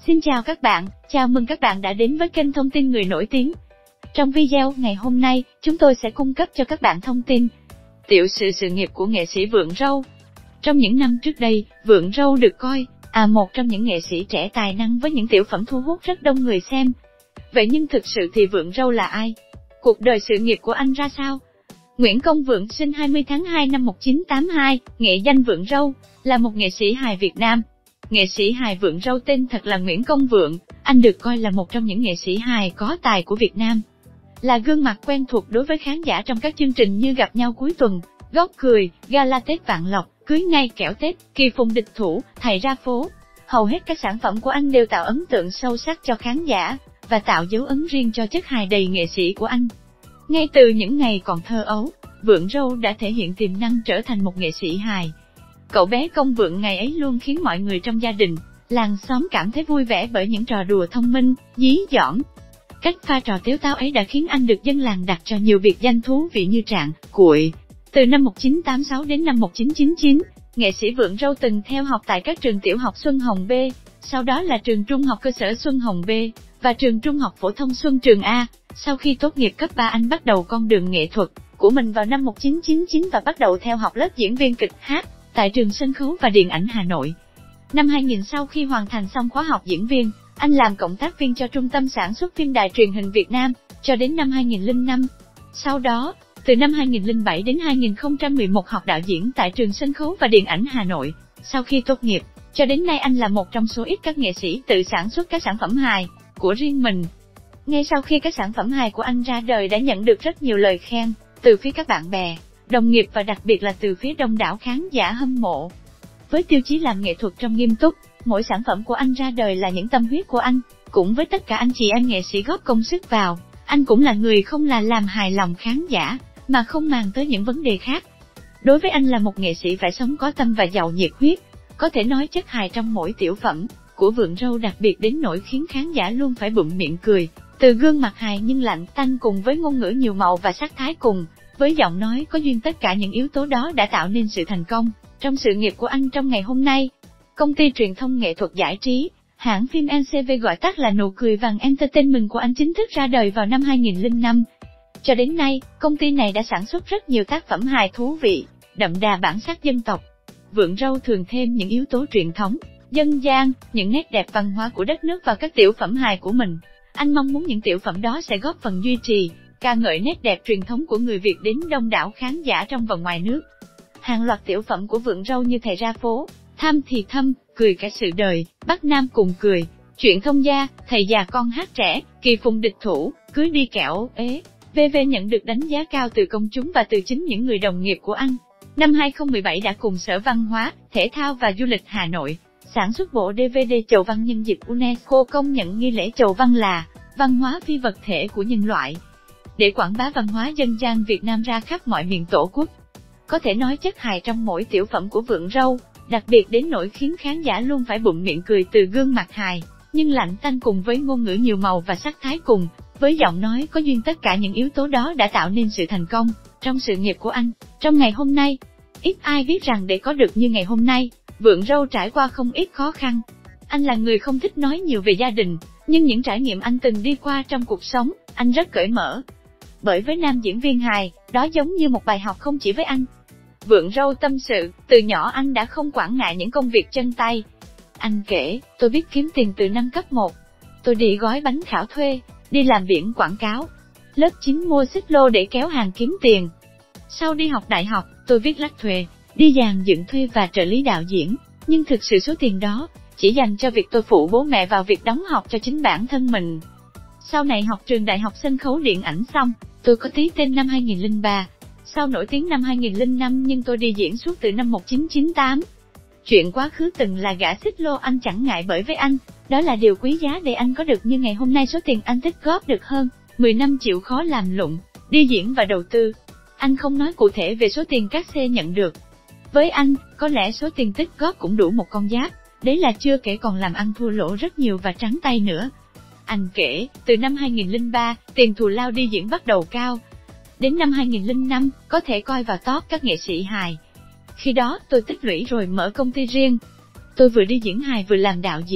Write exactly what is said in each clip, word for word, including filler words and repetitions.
Xin chào các bạn, chào mừng các bạn đã đến với kênh Thông tin Người Nổi Tiếng. Trong video ngày hôm nay, chúng tôi sẽ cung cấp cho các bạn thông tin tiểu sử sự nghiệp của nghệ sĩ Vượng Râu. Trong những năm trước đây, Vượng Râu được coi là một trong những nghệ sĩ trẻ tài năng với những tiểu phẩm thu hút rất đông người xem. Vậy nhưng thực sự thì Vượng Râu là ai? Cuộc đời sự nghiệp của anh ra sao? Nguyễn Công Vượng sinh hai mươi tháng hai năm một nghìn chín trăm tám mươi hai, nghệ danh Vượng Râu, là một nghệ sĩ hài Việt Nam. Nghệ sĩ hài Vượng Râu tên thật là Nguyễn Công Vượng, anh được coi là một trong những nghệ sĩ hài có tài của Việt Nam. Là gương mặt quen thuộc đối với khán giả trong các chương trình như Gặp nhau cuối tuần, Góc cười, Gala Tết Vạn Lộc, Cưới ngay kẻo Tết, Kỳ phùng địch thủ, Thầy ra phố. Hầu hết các sản phẩm của anh đều tạo ấn tượng sâu sắc cho khán giả, và tạo dấu ấn riêng cho chất hài đầy nghệ sĩ của anh. Ngay từ những ngày còn thơ ấu, Vượng Râu đã thể hiện tiềm năng trở thành một nghệ sĩ hài. Cậu bé Công Vượng ngày ấy luôn khiến mọi người trong gia đình, làng xóm cảm thấy vui vẻ bởi những trò đùa thông minh, dí dỏm. Cách pha trò tiếu táo ấy đã khiến anh được dân làng đặt cho nhiều biệt danh thú vị như Trạng, Cuội. Từ năm một nghìn chín trăm tám mươi sáu đến năm một nghìn chín trăm chín mươi chín, nghệ sĩ Vượng Râu từng theo học tại các trường tiểu học Xuân Hồng B, sau đó là trường trung học cơ sở Xuân Hồng B, và trường trung học phổ thông Xuân Trường A. Sau khi tốt nghiệp cấp ba, anh bắt đầu con đường nghệ thuật của mình vào năm một nghìn chín trăm chín mươi chín và bắt đầu theo học lớp diễn viên kịch hát tại trường sân khấu và điện ảnh Hà Nội. Năm hai nghìn, sau khi hoàn thành xong khóa học diễn viên, anh làm cộng tác viên cho Trung tâm Sản xuất Phim Đài Truyền hình Việt Nam, cho đến năm hai nghìn lẻ năm. Sau đó, từ năm hai nghìn lẻ bảy đến hai nghìn không trăm mười một học đạo diễn tại trường sân khấu và điện ảnh Hà Nội. Sau khi tốt nghiệp, cho đến nay anh là một trong số ít các nghệ sĩ tự sản xuất các sản phẩm hài của riêng mình. Ngay sau khi các sản phẩm hài của anh ra đời đã nhận được rất nhiều lời khen từ phía các bạn bè, đồng nghiệp và đặc biệt là từ phía đông đảo khán giả hâm mộ. Với tiêu chí làm nghệ thuật trong nghiêm túc, mỗi sản phẩm của anh ra đời là những tâm huyết của anh. Cũng với tất cả anh chị em nghệ sĩ góp công sức vào, anh cũng là người không là làm hài lòng khán giả, mà không màng tới những vấn đề khác. Đối với anh là một nghệ sĩ phải sống có tâm và giàu nhiệt huyết. Có thể nói chất hài trong mỗi tiểu phẩm của Vượng Râu đặc biệt đến nỗi khiến khán giả luôn phải bụm miệng cười. Từ gương mặt hài nhưng lạnh tanh cùng với ngôn ngữ nhiều màu và sắc thái cùng với giọng nói có duyên, tất cả những yếu tố đó đã tạo nên sự thành công trong sự nghiệp của anh trong ngày hôm nay. Công ty truyền thông nghệ thuật giải trí, hãng phim en xê vê gọi tắt là Nụ Cười Vàng Entertainment của anh chính thức ra đời vào năm hai nghìn lẻ năm. Cho đến nay, công ty này đã sản xuất rất nhiều tác phẩm hài thú vị, đậm đà bản sắc dân tộc. Vượng Râu thường thêm những yếu tố truyền thống, dân gian, những nét đẹp văn hóa của đất nước vào các tiểu phẩm hài của mình. Anh mong muốn những tiểu phẩm đó sẽ góp phần duy trì, ca ngợi nét đẹp truyền thống của người Việt đến đông đảo khán giả trong và ngoài nước. Hàng loạt tiểu phẩm của Vượng Râu như Thầy ra phố, Tham thì thâm, Cười cả sự đời, Bắc Nam cùng cười, Chuyện thông gia, Thầy già con hát trẻ, Kỳ phùng địch thủ, Cưới đi kẻo ế, vân vân nhận được đánh giá cao từ công chúng và từ chính những người đồng nghiệp của anh. Năm hai nghìn không trăm mười bảy đã cùng Sở Văn hóa, Thể thao và Du lịch Hà Nội sản xuất bộ đê vê đê Chầu Văn nhân dịp UNESCO công nhận nghi lễ Chầu Văn là văn hóa phi vật thể của nhân loại, để quảng bá văn hóa dân gian Việt Nam ra khắp mọi miền Tổ quốc. Có thể nói chất hài trong mỗi tiểu phẩm của Vượng Râu đặc biệt đến nỗi khiến khán giả luôn phải bụm miệng cười từ gương mặt hài nhưng lạnh tanh cùng với ngôn ngữ nhiều màu và sắc thái cùng với giọng nói có duyên, tất cả những yếu tố đó đã tạo nên sự thành công trong sự nghiệp của anh trong ngày hôm nay. Ít ai biết rằng để có được như ngày hôm nay, Vượng Râu trải qua không ít khó khăn. Anh là người không thích nói nhiều về gia đình, nhưng những trải nghiệm anh từng đi qua trong cuộc sống, anh rất cởi mở. Bởi với nam diễn viên hài, đó giống như một bài học không chỉ với anh. Vượng Râu tâm sự, từ nhỏ anh đã không quản ngại những công việc chân tay. Anh kể, tôi biết kiếm tiền từ năm cấp một. Tôi đi gói bánh khảo thuê, đi làm biển quảng cáo. Lớp chín mua xích lô để kéo hàng kiếm tiền. Sau đi học đại học, tôi viết lách thuê, đi dàn dựng thuê và trợ lý đạo diễn. Nhưng thực sự số tiền đó chỉ dành cho việc tôi phụ bố mẹ vào việc đóng học cho chính bản thân mình. Sau này học trường Đại học Sân khấu Điện ảnh xong, tôi có tí tên năm hai nghìn lẻ ba. Sau nổi tiếng năm hai nghìn lẻ năm nhưng tôi đi diễn suốt từ năm một nghìn chín trăm chín mươi tám. Chuyện quá khứ từng là gã xích lô anh chẳng ngại, bởi với anh, đó là điều quý giá để anh có được như ngày hôm nay số tiền anh tích góp được hơn mười năm chịu khó làm lụng, đi diễn và đầu tư. Anh không nói cụ thể về số tiền các xe nhận được. Với anh, có lẽ số tiền tích góp cũng đủ một con giáp, đấy là chưa kể còn làm ăn thua lỗ rất nhiều và trắng tay nữa. Anh kể, từ năm hai nghìn lẻ ba, tiền thù lao đi diễn bắt đầu cao. Đến năm hai nghìn lẻ năm, có thể coi vào top các nghệ sĩ hài. Khi đó, tôi tích lũy rồi mở công ty riêng. Tôi vừa đi diễn hài vừa làm đạo diễn.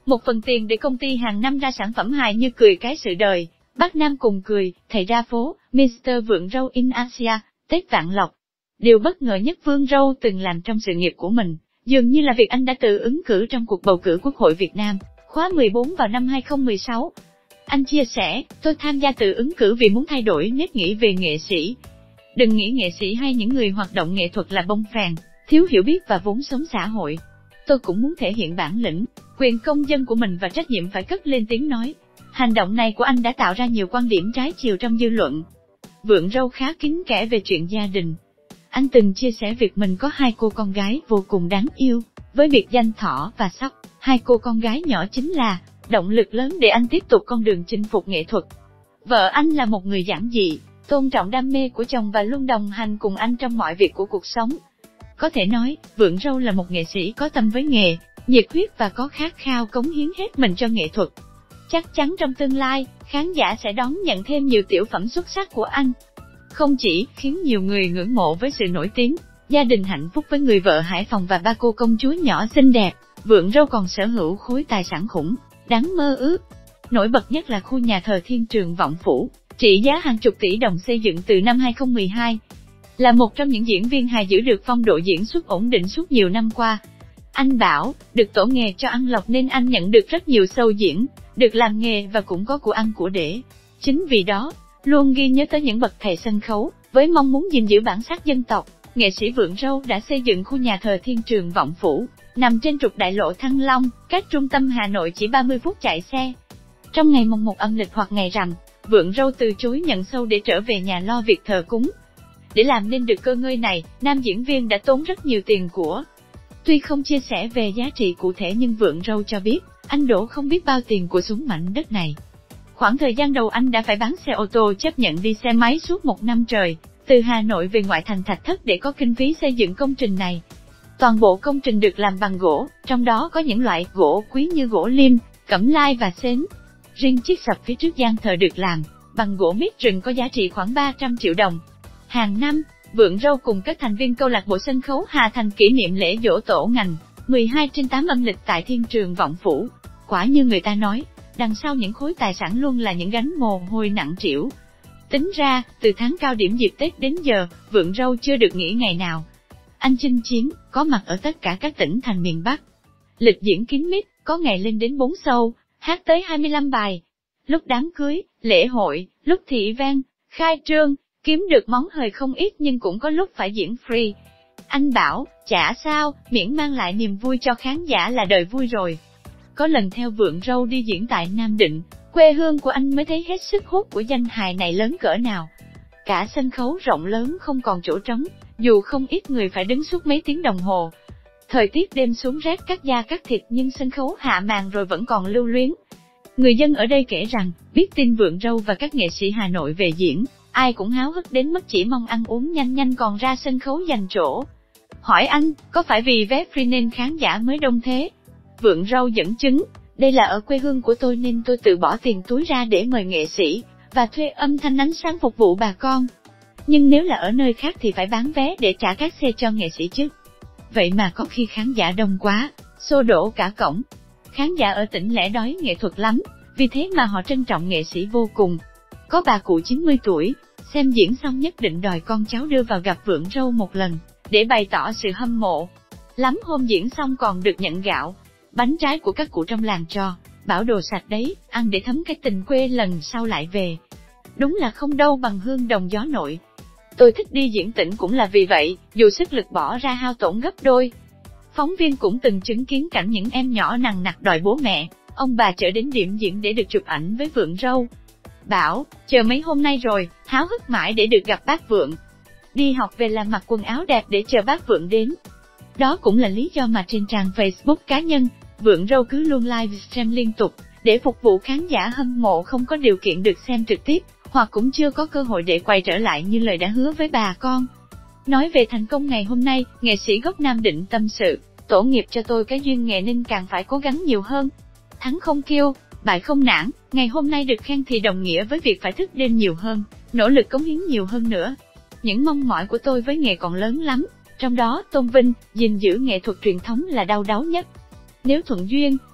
một phần tiền để công ty hàng năm ra sản phẩm hài như Cười Cái Sự Đời, Bác Nam Cùng Cười, Thầy Ra Phố, mít tơ Vượng Râu in Asia, Tết Vạn Lộc. Điều bất ngờ nhất Vương Râu từng làm trong sự nghiệp của mình, dường như là việc anh đã tự ứng cử trong cuộc bầu cử Quốc hội Việt Nam, khóa mười bốn vào năm hai không một sáu. Anh chia sẻ, tôi tham gia tự ứng cử vì muốn thay đổi nếp nghĩ về nghệ sĩ. Đừng nghĩ nghệ sĩ hay những người hoạt động nghệ thuật là bông phèn, thiếu hiểu biết và vốn sống xã hội. Tôi cũng muốn thể hiện bản lĩnh, quyền công dân của mình và trách nhiệm phải cất lên tiếng nói. Hành động này của anh đã tạo ra nhiều quan điểm trái chiều trong dư luận. Vượng Râu khá kín kẽ về chuyện gia đình. Anh từng chia sẻ việc mình có hai cô con gái vô cùng đáng yêu, với biệt danh Thỏ và Sóc. Hai cô con gái nhỏ chính là động lực lớn để anh tiếp tục con đường chinh phục nghệ thuật. Vợ anh là một người giản dị, tôn trọng đam mê của chồng và luôn đồng hành cùng anh trong mọi việc của cuộc sống. Có thể nói, Vượng Râu là một nghệ sĩ có tâm với nghề, nhiệt huyết và có khát khao cống hiến hết mình cho nghệ thuật. Chắc chắn trong tương lai, khán giả sẽ đón nhận thêm nhiều tiểu phẩm xuất sắc của anh. Không chỉ khiến nhiều người ngưỡng mộ với sự nổi tiếng, gia đình hạnh phúc với người vợ Hải Phòng và ba cô công chúa nhỏ xinh đẹp, Vượng Râu còn sở hữu khối tài sản khủng, đáng mơ ước. Nổi bật nhất là khu nhà thờ Thiên Trường Vọng Phủ, trị giá hàng chục tỷ đồng xây dựng từ năm hai không một hai. Là một trong những diễn viên hài giữ được phong độ diễn xuất ổn định suốt nhiều năm qua. Anh bảo, được tổ nghề cho ăn lộc nên anh nhận được rất nhiều show diễn, được làm nghề và cũng có của ăn của để. Chính vì đó, luôn ghi nhớ tới những bậc thầy sân khấu, với mong muốn gìn giữ bản sắc dân tộc, nghệ sĩ Vượng Râu đã xây dựng khu nhà thờ Thiên Trường Vọng Phủ, nằm trên trục đại lộ Thăng Long, cách trung tâm Hà Nội chỉ ba mươi phút chạy xe. Trong ngày mồng một âm lịch hoặc ngày rằm, Vượng Râu từ chối nhận show để trở về nhà lo việc thờ cúng. Để làm nên được cơ ngơi này, nam diễn viên đã tốn rất nhiều tiền của. Tuy không chia sẻ về giá trị cụ thể nhưng Vượng Râu cho biết, anh đổ không biết bao tiền của xuống mảnh đất này. Khoảng thời gian đầu anh đã phải bán xe ô tô chấp nhận đi xe máy suốt một năm trời, từ Hà Nội về ngoại thành Thạch Thất để có kinh phí xây dựng công trình này. Toàn bộ công trình được làm bằng gỗ, trong đó có những loại gỗ quý như gỗ liêm, cẩm lai và xến. Riêng chiếc sập phía trước gian thờ được làm bằng gỗ mít rừng có giá trị khoảng ba trăm triệu đồng. Hàng năm, Vượng Râu cùng các thành viên câu lạc bộ sân khấu Hà Thành kỷ niệm lễ giỗ tổ ngành mười hai trên tám âm lịch tại Thiên Trường Vọng Phủ. Quả như người ta nói, đằng sau những khối tài sản luôn là những gánh mồ hôi nặng trĩu. Tính ra, từ tháng cao điểm dịp Tết đến giờ, Vượng Râu chưa được nghỉ ngày nào. Anh chinh chiến, có mặt ở tất cả các tỉnh thành miền Bắc. Lịch diễn kín mít, có ngày lên đến bốn show, hát tới hai mươi lăm bài. Lúc đám cưới, lễ hội, lúc thị vang, khai trương, kiếm được món hời không ít nhưng cũng có lúc phải diễn free. Anh bảo, chả sao, miễn mang lại niềm vui cho khán giả là đời vui rồi. Có lần theo Vượng Râu đi diễn tại Nam Định, quê hương của anh mới thấy hết sức hút của danh hài này lớn cỡ nào. Cả sân khấu rộng lớn không còn chỗ trống, dù không ít người phải đứng suốt mấy tiếng đồng hồ. Thời tiết đêm xuống rét cắt da cắt thịt nhưng sân khấu hạ màn rồi vẫn còn lưu luyến. Người dân ở đây kể rằng, biết tin Vượng Râu và các nghệ sĩ Hà Nội về diễn, ai cũng háo hức đến mức chỉ mong ăn uống nhanh nhanh còn ra sân khấu giành chỗ. Hỏi anh, có phải vì vé free nên khán giả mới đông thế? Vượng Râu dẫn chứng, đây là ở quê hương của tôi nên tôi tự bỏ tiền túi ra để mời nghệ sĩ, và thuê âm thanh ánh sáng phục vụ bà con. Nhưng nếu là ở nơi khác thì phải bán vé để trả các xe cho nghệ sĩ chứ. Vậy mà có khi khán giả đông quá, xô đổ cả cổng. Khán giả ở tỉnh lẻ đói nghệ thuật lắm, vì thế mà họ trân trọng nghệ sĩ vô cùng. Có bà cụ chín mươi tuổi, xem diễn xong nhất định đòi con cháu đưa vào gặp Vượng Râu một lần, để bày tỏ sự hâm mộ. Lắm hôm diễn xong còn được nhận gạo, bánh trái của các cụ trong làng cho, bảo đồ sạch đấy, ăn để thấm cái tình quê lần sau lại về. Đúng là không đâu bằng hương đồng gió nội. Tôi thích đi diễn tỉnh cũng là vì vậy, dù sức lực bỏ ra hao tổn gấp đôi. Phóng viên cũng từng chứng kiến cảnh những em nhỏ nằng nặc đòi bố mẹ, ông bà chở đến điểm diễn để được chụp ảnh với Vượng Râu. Bảo, chờ mấy hôm nay rồi, háo hức mãi để được gặp bác Vượng. Đi học về là mặc quần áo đẹp để chờ bác Vượng đến. Đó cũng là lý do mà trên trang Facebook cá nhân, Vượng Râu cứ luôn livestream liên tục, để phục vụ khán giả hâm mộ không có điều kiện được xem trực tiếp, hoặc cũng chưa có cơ hội để quay trở lại như lời đã hứa với bà con. Nói về thành công ngày hôm nay, nghệ sĩ gốc Nam Định tâm sự, tổ nghiệp cho tôi cái duyên nghề nên càng phải cố gắng nhiều hơn. Thắng không kiêu, bại không nản, ngày hôm nay được khen thì đồng nghĩa với việc phải thức đêm nhiều hơn, nỗ lực cống hiến nhiều hơn nữa. Những mong mỏi của tôi với nghề còn lớn lắm, trong đó tôn vinh, gìn giữ nghệ thuật truyền thống là đau đáu nhất. Nếu thuận duyên,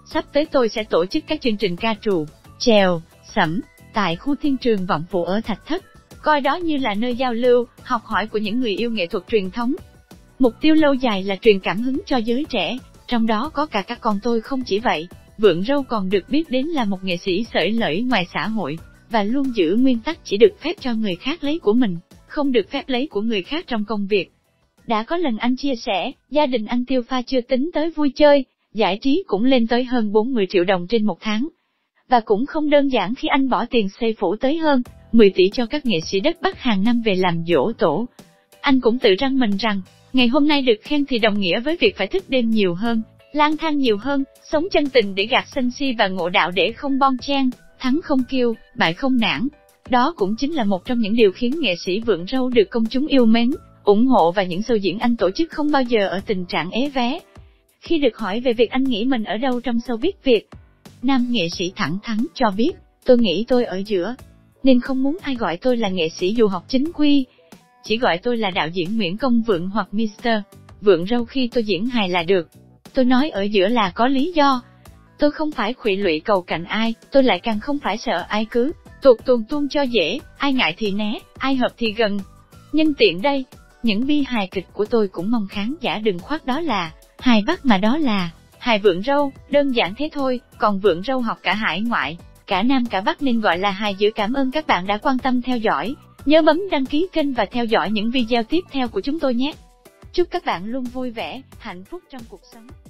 Sắp tới tôi sẽ tổ chức các chương trình ca trù, chèo, sẩm, tại khu thiên trường Vọng Phụ ở Thạch Thất, coi đó như là nơi giao lưu, học hỏi của những người yêu nghệ thuật truyền thống. Mục tiêu lâu dài là truyền cảm hứng cho giới trẻ, trong đó có cả các con tôi. Không chỉ vậy, Vượng Râu còn được biết đến là một nghệ sĩ xởi lởi ngoài xã hội, và luôn giữ nguyên tắc chỉ được phép cho người khác lấy của mình, không được phép lấy của người khác trong công việc. Đã có lần anh chia sẻ, gia đình anh tiêu pha chưa tính tới vui chơi, giải trí cũng lên tới hơn bốn mươi triệu đồng trên một tháng. Và cũng không đơn giản khi anh bỏ tiền xây phủ tới hơn mười tỷ cho các nghệ sĩ đất Bắc hàng năm về làm giỗ tổ. Anh cũng tự răng mình rằng, ngày hôm nay được khen thì đồng nghĩa với việc phải thức đêm nhiều hơn, lang thang nhiều hơn, sống chân tình để gạt sân si và ngộ đạo để không bon chen, thắng không kiêu, bại không nản. Đó cũng chính là một trong những điều khiến nghệ sĩ Vượng Râu được công chúng yêu mến, ủng hộ, và những show diễn anh tổ chức không bao giờ ở tình trạng ế vé. Khi được hỏi về việc anh nghĩ mình ở đâu trong showbiz Việt, nam nghệ sĩ thẳng thắn cho biết, tôi nghĩ tôi ở giữa, nên không muốn ai gọi tôi là nghệ sĩ dù học chính quy. Chỉ gọi tôi là đạo diễn Nguyễn Công Vượng hoặc mít tơ Vượng Râu khi tôi diễn hài là được. Tôi nói ở giữa là có lý do. Tôi không phải khuỵu lụy cầu cạnh ai, tôi lại càng không phải sợ ai cứ tuột tuồn tuôn cho dễ, ai ngại thì né, ai hợp thì gần. Nhân tiện đây, những bi hài kịch của tôi cũng mong khán giả đừng khoác đó là hài Bắc mà đó là hài Vượng Râu, đơn giản thế thôi. Còn Vượng Râu học cả hải ngoại, cả Nam cả Bắc nên gọi là hài dữ. Cảm ơn các bạn đã quan tâm theo dõi. Nhớ bấm đăng ký kênh và theo dõi những video tiếp theo của chúng tôi nhé. Chúc các bạn luôn vui vẻ, hạnh phúc trong cuộc sống.